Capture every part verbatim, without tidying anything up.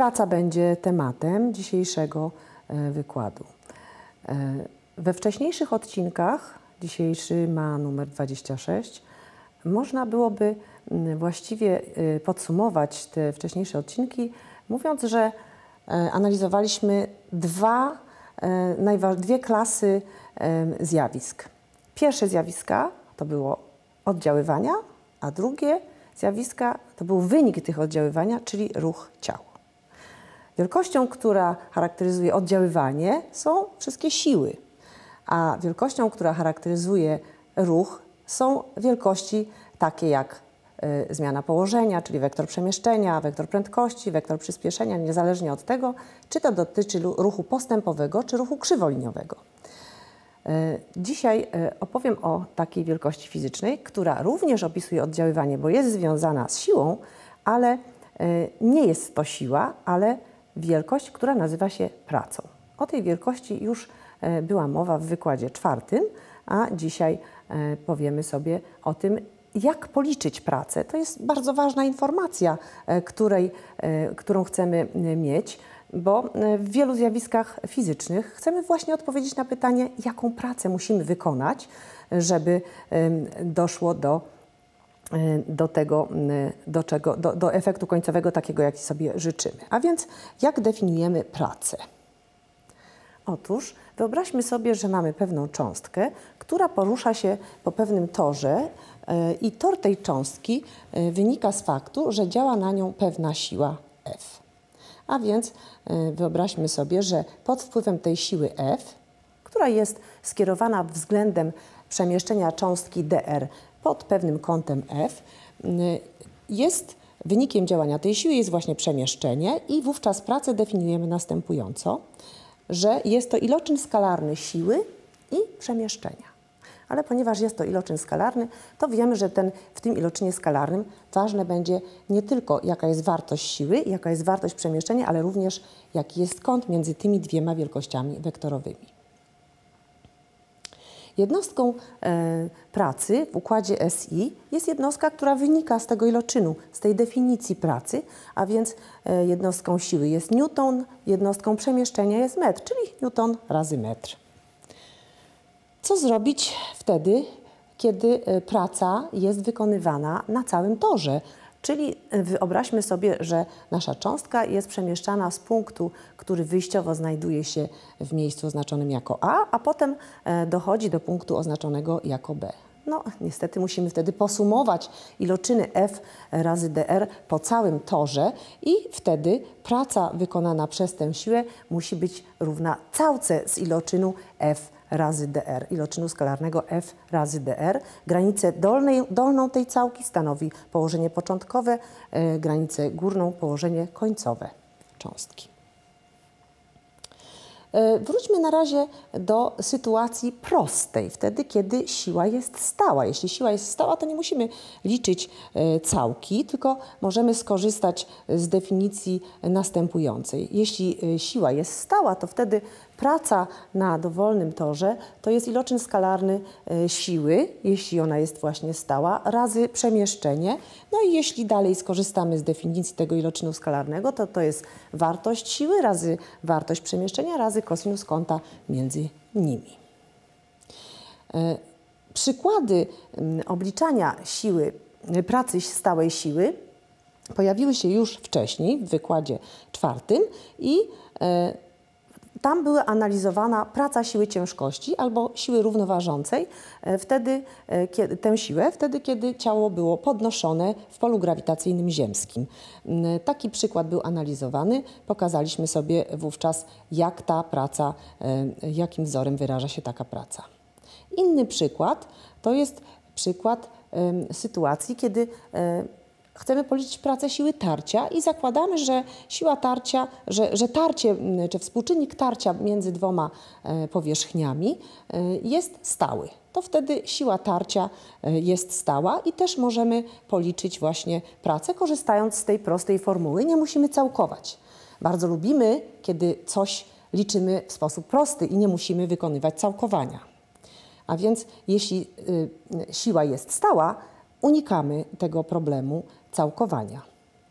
praca będzie tematem dzisiejszego wykładu. We wcześniejszych odcinkach, dzisiejszy ma numer dwadzieścia sześć, można byłoby właściwie podsumować te wcześniejsze odcinki, mówiąc, że analizowaliśmy dwa, dwie klasy zjawisk. Pierwsze zjawiska to było oddziaływania, a drugie zjawiska to był wynik tych oddziaływania, czyli ruch ciała. Wielkością, która charakteryzuje oddziaływanie, są wszystkie siły, a wielkością, która charakteryzuje ruch, są wielkości takie jak y, zmiana położenia, czyli wektor przemieszczenia, wektor prędkości, wektor przyspieszenia, niezależnie od tego, czy to dotyczy ruchu postępowego, czy ruchu krzywoliniowego. Y, dzisiaj y, opowiem o takiej wielkości fizycznej, która również opisuje oddziaływanie, bo jest związana z siłą, ale y, nie jest to siła, ale wielkość, która nazywa się pracą. O tej wielkości już y, była mowa w wykładzie czwartym, a dzisiaj y, powiemy sobie o tym, jak policzyć pracę. To jest bardzo ważna informacja, y, której, y, którą chcemy y, mieć, bo y, w wielu zjawiskach fizycznych chcemy właśnie odpowiedzieć na pytanie, jaką pracę musimy wykonać, żeby y, doszło do do tego, do, czego, do, do efektu końcowego takiego, jaki sobie życzymy. A więc jak definiujemy pracę? Otóż wyobraźmy sobie, że mamy pewną cząstkę, która porusza się po pewnym torze i tor tej cząstki wynika z faktu, że działa na nią pewna siła F. A więc wyobraźmy sobie, że pod wpływem tej siły F, która jest skierowana względem przemieszczenia cząstki dr pod pewnym kątem F, jest wynikiem działania tej siły jest właśnie przemieszczenie i wówczas pracę definiujemy następująco, że jest to iloczyn skalarny siły i przemieszczenia. Ale ponieważ jest to iloczyn skalarny, to wiemy, że ten, w tym iloczynie skalarnym ważne będzie nie tylko jaka jest wartość siły, jaka jest wartość przemieszczenia, ale również jaki jest kąt między tymi dwiema wielkościami wektorowymi. Jednostką e, pracy w układzie S I jest jednostka, która wynika z tego iloczynu, z tej definicji pracy, a więc e, jednostką siły jest newton, jednostką przemieszczenia jest metr, czyli newton razy metr. Co zrobić wtedy, kiedy e, praca jest wykonywana na całym torze? Czyli wyobraźmy sobie, że nasza cząstka jest przemieszczana z punktu, który wyjściowo znajduje się w miejscu oznaczonym jako A, a potem dochodzi do punktu oznaczonego jako B. No, niestety musimy wtedy posumować iloczyny F razy dr po całym torze i wtedy praca wykonana przez tę siłę musi być równa całce z iloczynu F razy dr, iloczynu skalarnego F razy dr. Granicę dolnej, dolną tej całki stanowi położenie początkowe, e, granicę górną położenie końcowe cząstki. E, wróćmy na razie do sytuacji prostej, wtedy kiedy siła jest stała. Jeśli siła jest stała, to nie musimy liczyć e, całki, tylko możemy skorzystać z definicji następującej. Jeśli e, siła jest stała, to wtedy praca na dowolnym torze to jest iloczyn skalarny e, siły, jeśli ona jest właśnie stała, razy przemieszczenie. No i jeśli dalej skorzystamy z definicji tego iloczynu skalarnego, to to jest wartość siły razy wartość przemieszczenia razy kosinus kąta między nimi. E, przykłady m, obliczania siły, pracy stałej siły pojawiły się już wcześniej w wykładzie czwartym i e, tam była analizowana praca siły ciężkości albo siły równoważącej, wtedy, kiedy, tę siłę, wtedy kiedy ciało było podnoszone w polu grawitacyjnym ziemskim. Taki przykład był analizowany. Pokazaliśmy sobie wówczas, jak ta praca, jakim wzorem wyraża się taka praca. Inny przykład to jest przykład sytuacji, kiedy chcemy policzyć pracę siły tarcia i zakładamy, że siła tarcia, że, że tarcie, czy współczynnik tarcia między dwoma powierzchniami jest stały. To wtedy siła tarcia jest stała i też możemy policzyć właśnie pracę, korzystając z tej prostej formuły. Nie musimy całkować. Bardzo lubimy, kiedy coś liczymy w sposób prosty i nie musimy wykonywać całkowania. A więc jeśli y, siła jest stała, unikamy tego problemu całkowania.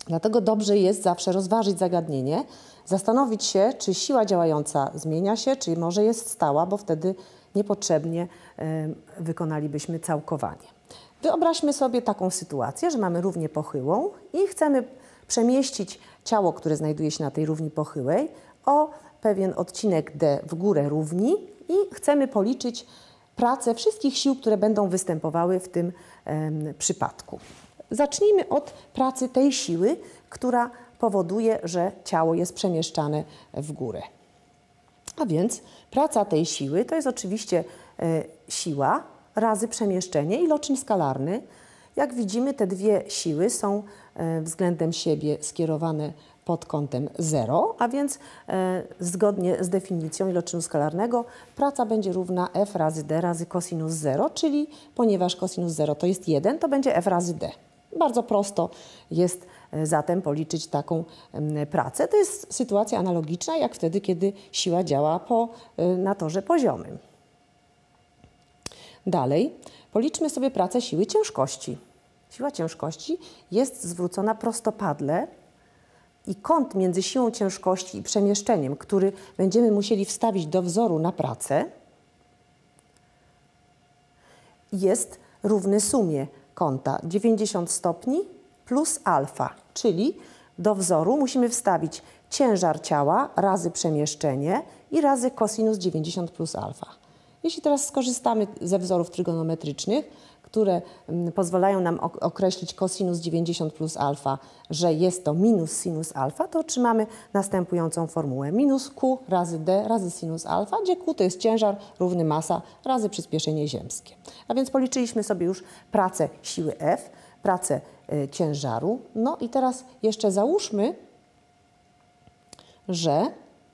Dlatego dobrze jest zawsze rozważyć zagadnienie, zastanowić się, czy siła działająca zmienia się, czy może jest stała, bo wtedy niepotrzebnie y, wykonalibyśmy całkowanie. Wyobraźmy sobie taką sytuację, że mamy równię pochyłą i chcemy przemieścić ciało, które znajduje się na tej równi pochyłej, o pewien odcinek D w górę równi i chcemy policzyć pracę wszystkich sił, które będą występowały w tym y, przypadku. Zacznijmy od pracy tej siły, która powoduje, że ciało jest przemieszczane w górę. A więc praca tej siły to jest oczywiście e, siła razy przemieszczenie, iloczyn skalarny. Jak widzimy, te dwie siły są e, względem siebie skierowane pod kątem zero, a więc e, zgodnie z definicją iloczynu skalarnego praca będzie równa F razy D razy cosinus zero, czyli ponieważ cosinus zero to jest jeden, to będzie F razy D. Bardzo prosto jest zatem policzyć taką pracę. To jest sytuacja analogiczna jak wtedy, kiedy siła działa po, na torze poziomym. Dalej policzmy sobie pracę siły ciężkości. Siła ciężkości jest zwrócona prostopadle i kąt między siłą ciężkości i przemieszczeniem, który będziemy musieli wstawić do wzoru na pracę, jest równy sumie kąta dziewięćdziesiąt stopni plus alfa, czyli do wzoru musimy wstawić ciężar ciała razy przemieszczenie i razy cosinus dziewięćdziesiąt plus alfa. Jeśli teraz skorzystamy ze wzorów trygonometrycznych, które pozwalają nam określić cosinus dziewięćdziesiąt plus alfa, że jest to minus sinus alfa, to otrzymamy następującą formułę. Minus Q razy D razy sinus alfa, gdzie Q to jest ciężar równy masa razy przyspieszenie ziemskie. A więc policzyliśmy sobie już pracę siły F, pracę y, ciężaru. No i teraz jeszcze załóżmy, że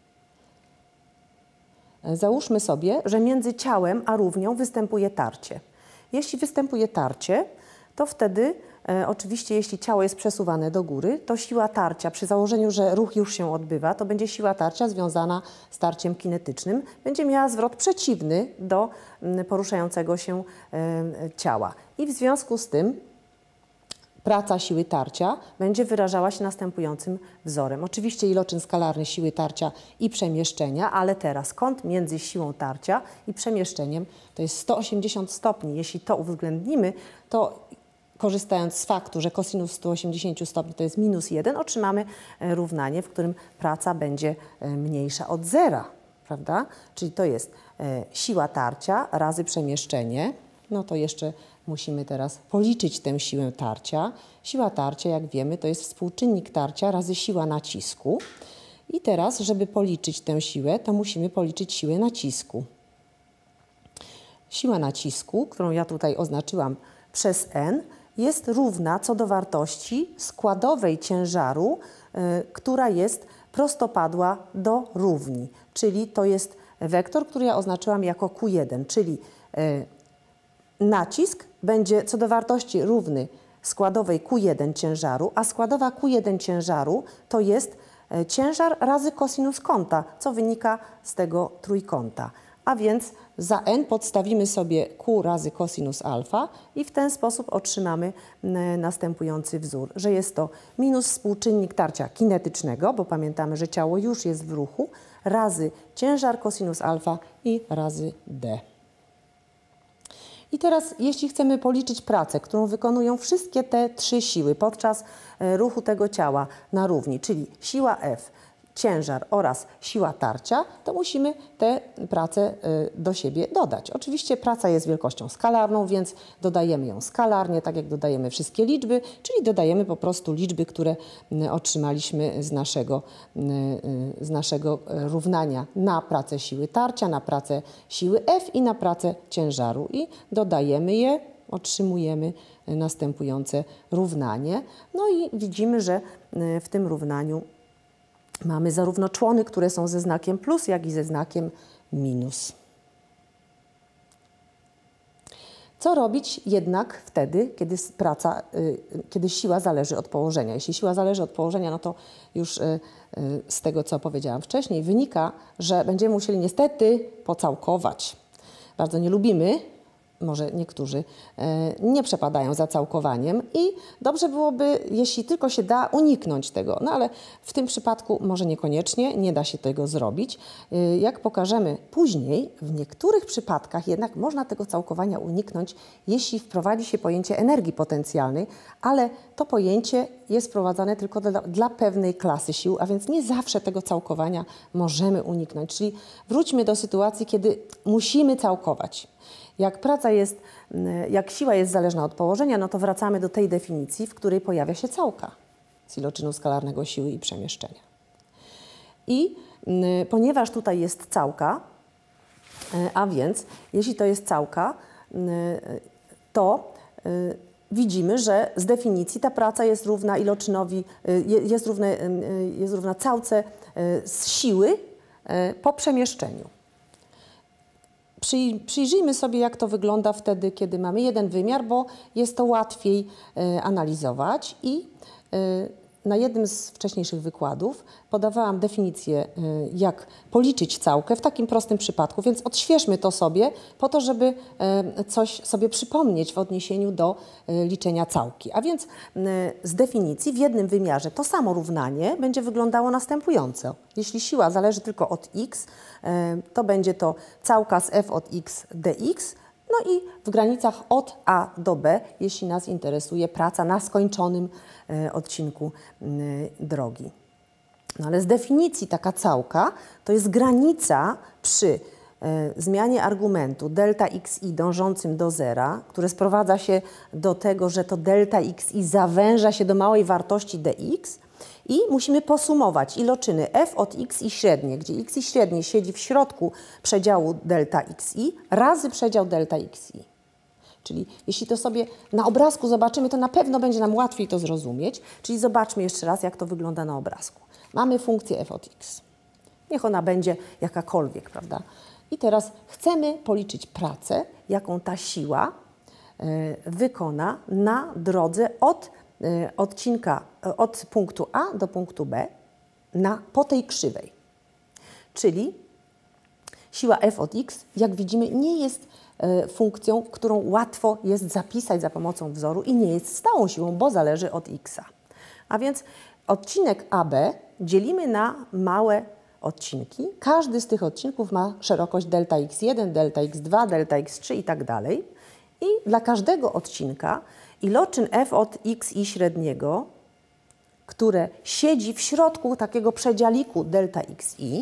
Załóżmy sobie, że między ciałem a równią występuje tarcie. Jeśli występuje tarcie, to wtedy e, oczywiście jeśli ciało jest przesuwane do góry, to siła tarcia, przy założeniu, że ruch już się odbywa, to będzie siła tarcia związana z tarciem kinetycznym, będzie miała zwrot przeciwny do m, poruszającego się e, ciała. I w związku z tym praca siły tarcia będzie wyrażała się następującym wzorem. Oczywiście iloczyn skalarny siły tarcia i przemieszczenia, ale teraz kąt między siłą tarcia i przemieszczeniem to jest sto osiemdziesiąt stopni. Jeśli to uwzględnimy, to korzystając z faktu, że cosinus stu osiemdziesięciu stopni to jest minus jeden, otrzymamy równanie, w którym praca będzie mniejsza od zera, prawda? Czyli to jest siła tarcia razy przemieszczenie. No to jeszcze musimy teraz policzyć tę siłę tarcia. Siła tarcia, jak wiemy, to jest współczynnik tarcia razy siła nacisku. I teraz, żeby policzyć tę siłę, to musimy policzyć siłę nacisku. Siła nacisku, którą ja tutaj oznaczyłam przez N, jest równa co do wartości składowej ciężaru, y, która jest prostopadła do równi. Czyli to jest wektor, który ja oznaczyłam jako Q jeden, czyli y, nacisk będzie co do wartości równy składowej Q jeden ciężaru, a składowa Q jeden ciężaru to jest ciężar razy kosinus kąta, co wynika z tego trójkąta. A więc za N podstawimy sobie Q razy kosinus alfa i w ten sposób otrzymamy następujący wzór, że jest to minus współczynnik tarcia kinetycznego, bo pamiętamy, że ciało już jest w ruchu, razy ciężar kosinus alfa i razy D. I teraz, jeśli chcemy policzyć pracę, którą wykonują wszystkie te trzy siły podczas ruchu tego ciała na równi, czyli siła F, ciężar oraz siła tarcia, to musimy te prace do siebie dodać. Oczywiście praca jest wielkością skalarną, więc dodajemy ją skalarnie, tak jak dodajemy wszystkie liczby, czyli dodajemy po prostu liczby, które otrzymaliśmy z naszego, z naszego równania na pracę siły tarcia, na pracę siły F i na pracę ciężaru. I dodajemy je, otrzymujemy następujące równanie. No i widzimy, że w tym równaniu mamy zarówno człony, które są ze znakiem plus, jak i ze znakiem minus. Co robić jednak wtedy, kiedy praca, kiedy siła zależy od położenia? Jeśli siła zależy od położenia, no to już z tego, co powiedziałam wcześniej, wynika, że będziemy musieli niestety pocałkować. Bardzo nie lubimy może niektórzy nie przepadają za całkowaniem i dobrze byłoby, jeśli tylko się da, uniknąć tego. No ale w tym przypadku może niekoniecznie, nie da się tego zrobić. Jak pokażemy później, w niektórych przypadkach jednak można tego całkowania uniknąć, jeśli wprowadzi się pojęcie energii potencjalnej, ale to pojęcie jest wprowadzane tylko dla, dla pewnej klasy sił, a więc nie zawsze tego całkowania możemy uniknąć. Czyli wróćmy do sytuacji, kiedy musimy całkować. Jak praca jest, jak siła jest zależna od położenia, no to wracamy do tej definicji, w której pojawia się całka z iloczynu skalarnego siły i przemieszczenia. I y, ponieważ tutaj jest całka, y, a więc jeśli to jest całka, y, to y, widzimy, że z definicji ta praca jest równa iloczynowi, y, jest, równe, y, jest równa całce y, z siły y, po przemieszczeniu. Przyjrzyjmy sobie, jak to wygląda wtedy, kiedy mamy jeden wymiar, bo jest to łatwiej y, analizować i y, na jednym z wcześniejszych wykładów podawałam definicję, y, jak policzyć całkę w takim prostym przypadku, więc odświeżmy to sobie po to, żeby y, coś sobie przypomnieć w odniesieniu do y, liczenia całki. A więc y, z definicji w jednym wymiarze to samo równanie będzie wyglądało następująco. Jeśli siła zależy tylko od x, y, to będzie to całka z f od x dx, no i w granicach od A do B, jeśli nas interesuje praca na skończonym e, odcinku e, drogi. No ale z definicji taka całka to jest granica przy e, zmianie argumentu delta xi dążącym do zera, które sprowadza się do tego, że to delta xi zawęża się do małej wartości dx i musimy posumować iloczyny f od x i średnie, gdzie x i średnie siedzi w środku przedziału delta xi razy przedział delta xi. Czyli jeśli to sobie na obrazku zobaczymy, to na pewno będzie nam łatwiej to zrozumieć. Czyli zobaczmy jeszcze raz, jak to wygląda na obrazku. Mamy funkcję f od x. Niech ona będzie jakakolwiek, prawda? I teraz chcemy policzyć pracę, jaką ta siła y, wykona na drodze od y, odcinka, y, od punktu A do punktu B na, po tej krzywej. Czyli siła f od x, jak widzimy, nie jest y, funkcją, którą łatwo jest zapisać za pomocą wzoru i nie jest stałą siłą, bo zależy od x. A więc odcinek A B dzielimy na małe odcinki. Każdy z tych odcinków ma szerokość delta x jeden, delta x dwa, delta x trzy i tak dalej. I dla każdego odcinka iloczyn f od x i średniego, które siedzi w środku takiego przedzialiku delta xi,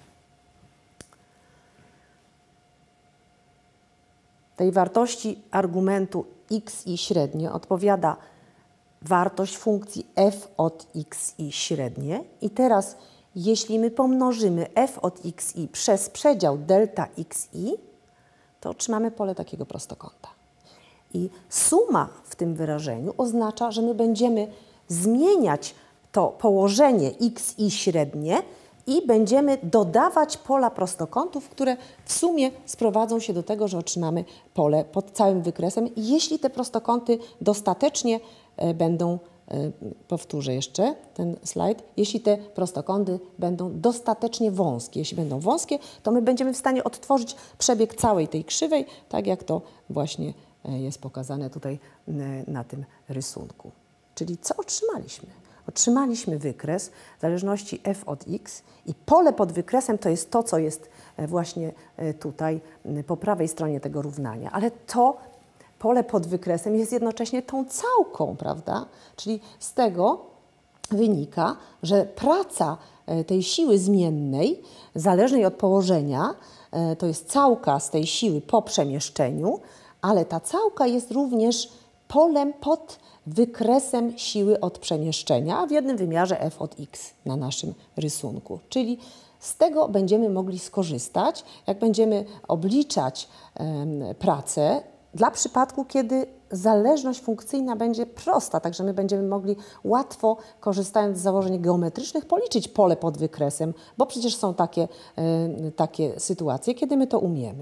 tej wartości argumentu xi średnie odpowiada wartość funkcji f od xi średnie. I teraz jeśli my pomnożymy f od xi przez przedział delta xi, to otrzymamy pole takiego prostokąta. I suma w tym wyrażeniu oznacza, że my będziemy zmieniać to położenie xi średnie i będziemy dodawać pola prostokątów, które w sumie sprowadzą się do tego, że otrzymamy pole pod całym wykresem, jeśli te prostokąty dostatecznie e, będą, e, powtórzę jeszcze ten slajd, jeśli te prostokąty będą dostatecznie wąskie. Jeśli będą wąskie, to my będziemy w stanie odtworzyć przebieg całej tej krzywej, tak jak to właśnie jest pokazane tutaj na tym rysunku. Czyli co otrzymaliśmy? Otrzymaliśmy wykres w zależności f od x i pole pod wykresem to jest to, co jest właśnie tutaj po prawej stronie tego równania. Ale to pole pod wykresem jest jednocześnie tą całką, prawda? Czyli z tego wynika, że praca tej siły zmiennej, zależnej od położenia, to jest całka z tej siły po przemieszczeniu, ale ta całka jest również polem pod wykresem siły od przemieszczenia w jednym wymiarze f od x na naszym rysunku. Czyli z tego będziemy mogli skorzystać, jak będziemy obliczać um, pracę dla przypadku, kiedy zależność funkcyjna będzie prosta, także my będziemy mogli łatwo, korzystając z założeń geometrycznych, policzyć pole pod wykresem, bo przecież są takie, y, takie sytuacje, kiedy my to umiemy.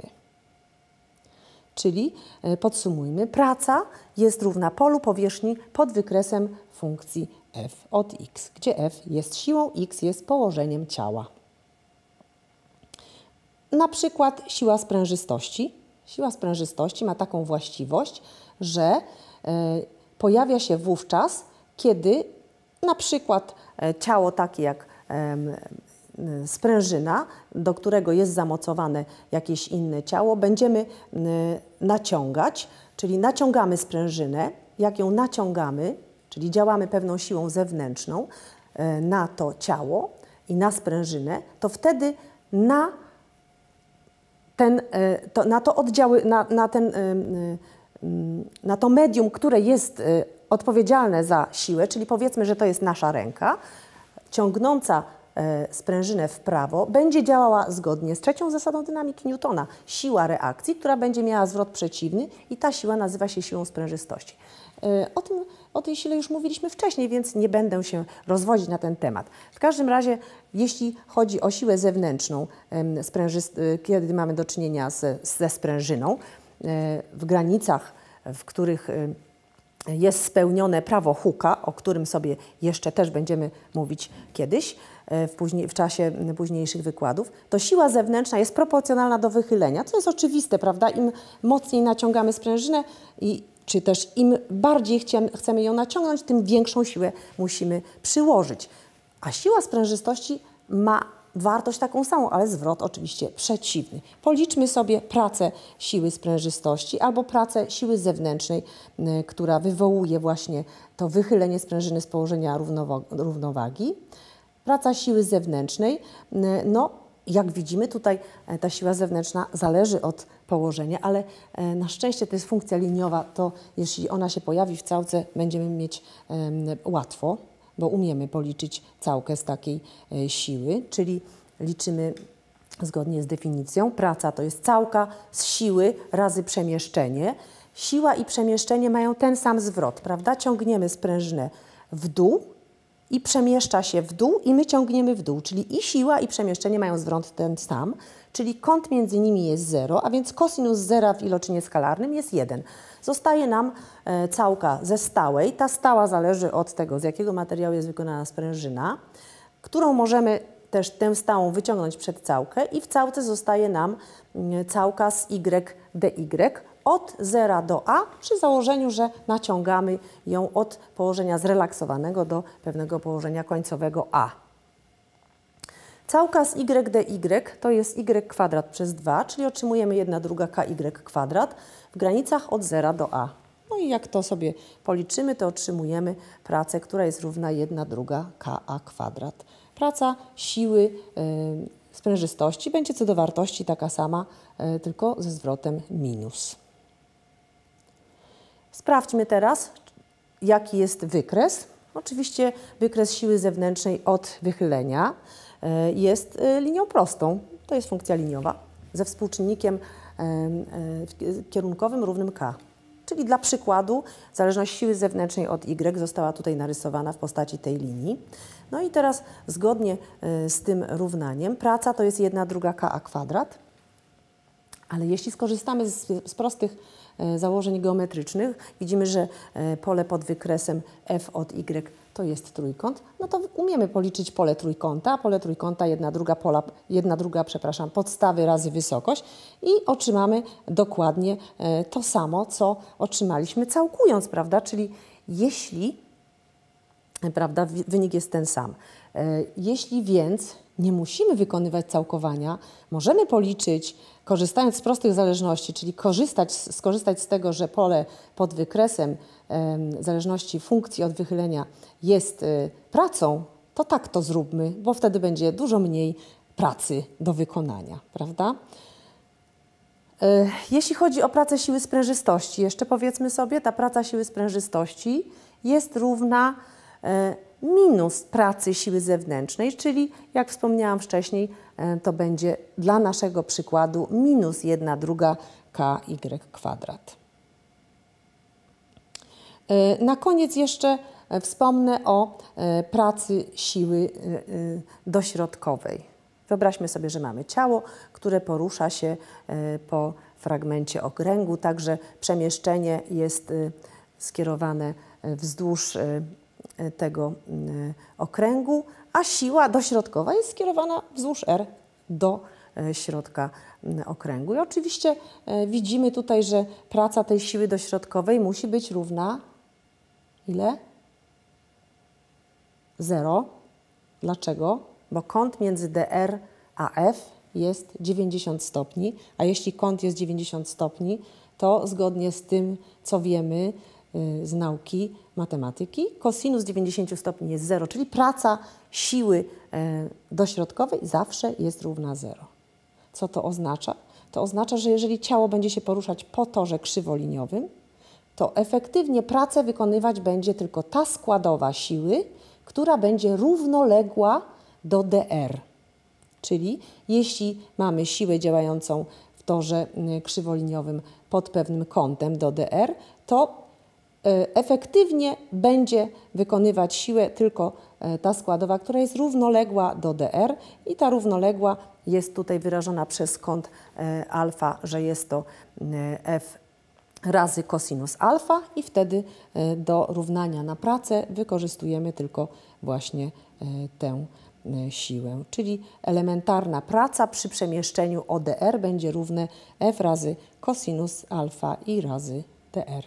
Czyli podsumujmy, praca jest równa polu powierzchni pod wykresem funkcji f od x, gdzie f jest siłą, x jest położeniem ciała. Na przykład siła sprężystości Siła sprężystości ma taką właściwość, że pojawia się wówczas, kiedy na przykład ciało takie jak sprężyna, do którego jest zamocowane jakieś inne ciało, będziemy naciągać, czyli naciągamy sprężynę. Jak ją naciągamy, czyli działamy pewną siłą zewnętrzną na to ciało i na sprężynę, to wtedy na, ten, to, na to oddziały, na, na, ten, na to medium, które jest odpowiedzialne za siłę, czyli powiedzmy, że to jest nasza ręka, ciągnąca sprężynę w prawo, będzie działała zgodnie z trzecią zasadą dynamiki Newtona. Siła reakcji, która będzie miała zwrot przeciwny i ta siła nazywa się siłą sprężystości. O, tym, o tej sile już mówiliśmy wcześniej, więc nie będę się rozwodzić na ten temat. W każdym razie, jeśli chodzi o siłę zewnętrzną, kiedy mamy do czynienia z, ze sprężyną, w granicach, w których jest spełnione prawo Hooke'a, o którym sobie jeszcze też będziemy mówić kiedyś, w, później, w czasie późniejszych wykładów, to siła zewnętrzna jest proporcjonalna do wychylenia. To jest oczywiste, prawda? Im mocniej naciągamy sprężynę, i, czy też im bardziej chcemy, chcemy ją naciągnąć, tym większą siłę musimy przyłożyć. A siła sprężystości ma wartość taką samą, ale zwrot oczywiście przeciwny. Policzmy sobie pracę siły sprężystości albo pracę siły zewnętrznej, y, która wywołuje właśnie to wychylenie sprężyny z położenia równowagi. Praca siły zewnętrznej, y, no jak widzimy tutaj y, ta siła zewnętrzna zależy od położenia, ale y, na szczęście to jest funkcja liniowa, to jeśli ona się pojawi w całce, będziemy mieć y, łatwo, bo umiemy policzyć całkę z takiej y, siły, czyli liczymy zgodnie z definicją. Praca to jest całka z siły razy przemieszczenie. Siła i przemieszczenie mają ten sam zwrot, prawda? Ciągniemy sprężynę w dół i przemieszcza się w dół i my ciągniemy w dół, czyli i siła i przemieszczenie mają zwrot ten sam, czyli kąt między nimi jest zero, a więc kosinus zera w iloczynie skalarnym jest jeden. Zostaje nam e, całka ze stałej. Ta stała zależy od tego, z jakiego materiału jest wykonana sprężyna, którą możemy też tę stałą wyciągnąć przed całkę i w całce zostaje nam całka z y dy od zera do a przy założeniu, że naciągamy ją od położenia zrelaksowanego do pewnego położenia końcowego a. Całka z y dy to jest y kwadrat przez dwa, czyli otrzymujemy jedna druga ky kwadrat w granicach od zera do a. No i jak to sobie policzymy, to otrzymujemy pracę, która jest równa jedna druga ka kwadrat. Praca siły y, sprężystości będzie co do wartości taka sama, y, tylko ze zwrotem minus. Sprawdźmy teraz, jaki jest wykres. Oczywiście wykres siły zewnętrznej od wychylenia y, jest y, linią prostą. To jest funkcja liniowa ze współczynnikiem y, y, kierunkowym równym k. Czyli dla przykładu zależność siły zewnętrznej od y została tutaj narysowana w postaci tej linii. No i teraz zgodnie z tym równaniem praca to jest jedna druga ka kwadrat, ale jeśli skorzystamy z, z prostych założeń geometrycznych, widzimy, że pole pod wykresem f od y to jest trójkąt, no to umiemy policzyć pole trójkąta, pole trójkąta jedna druga pola, jedna druga, przepraszam, podstawy razy wysokość i otrzymamy dokładnie to samo, co otrzymaliśmy całkując, prawda? Czyli jeśli, prawda, wynik jest ten sam. Jeśli więc nie musimy wykonywać całkowania, możemy policzyć, korzystając z prostych zależności, czyli korzystać, skorzystać z tego, że pole pod wykresem em, zależności funkcji od wychylenia jest y, pracą, to tak to zróbmy, bo wtedy będzie dużo mniej pracy do wykonania, prawda? Y, jeśli chodzi o pracę siły sprężystości, jeszcze powiedzmy sobie, ta praca siły sprężystości jest równa y, minus pracy siły zewnętrznej, czyli jak wspomniałam wcześniej, to będzie dla naszego przykładu minus jedna druga ky kwadrat. Na koniec jeszcze wspomnę o pracy siły dośrodkowej. Wyobraźmy sobie, że mamy ciało, które porusza się po fragmencie okręgu, także przemieszczenie jest skierowane wzdłuż tego okręgu, a siła dośrodkowa jest skierowana wzdłuż R do środka okręgu. I oczywiście widzimy tutaj, że praca tej siły dośrodkowej musi być równa ile? zero. Dlaczego? Bo kąt między D R a F jest dziewięćdziesiąt stopni, a jeśli kąt jest dziewięćdziesiąt stopni, to zgodnie z tym, co wiemy z nauki matematyki, kosinus dziewięćdziesiąt stopni jest zero, czyli praca siły dośrodkowej zawsze jest równa zero. Co to oznacza? To oznacza, że jeżeli ciało będzie się poruszać po torze krzywoliniowym, to efektywnie pracę wykonywać będzie tylko ta składowa siły, która będzie równoległa do D R. Czyli jeśli mamy siłę działającą w torze krzywoliniowym pod pewnym kątem do D R, to efektywnie będzie wykonywać siłę tylko ta składowa, która jest równoległa do D R i ta równoległa jest tutaj wyrażona przez kąt alfa, że jest to F razy kosinus alfa i wtedy do równania na pracę wykorzystujemy tylko właśnie tę siłę. Czyli elementarna praca przy przemieszczeniu O D R będzie równe F razy kosinus alfa i razy D R.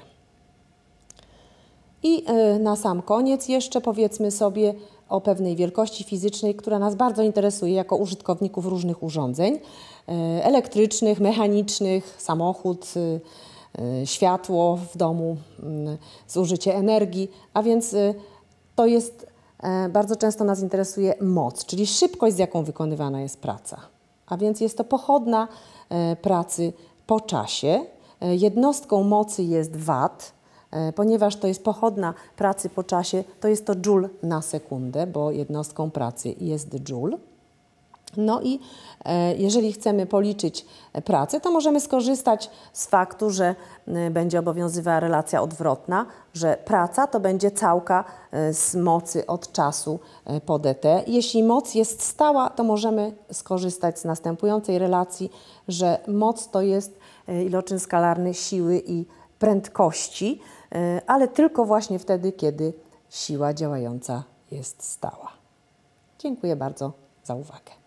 I na sam koniec jeszcze powiedzmy sobie o pewnej wielkości fizycznej, która nas bardzo interesuje jako użytkowników różnych urządzeń elektrycznych, mechanicznych, samochód, światło w domu, zużycie energii, a więc to jest, bardzo często nas interesuje moc, czyli szybkość, z jaką wykonywana jest praca. A więc jest to pochodna pracy po czasie. Jednostką mocy jest watt, ponieważ to jest pochodna pracy po czasie, to jest to joule na sekundę, bo jednostką pracy jest joule. No i e, jeżeli chcemy policzyć pracę, to możemy skorzystać z faktu, że e, będzie obowiązywała relacja odwrotna, że praca to będzie całka e, z mocy od czasu e, po dt. Jeśli moc jest stała, to możemy skorzystać z następującej relacji, że moc to jest e, iloczyn skalarny siły i prędkości, e, ale tylko właśnie wtedy, kiedy siła działająca jest stała. Dziękuję bardzo za uwagę.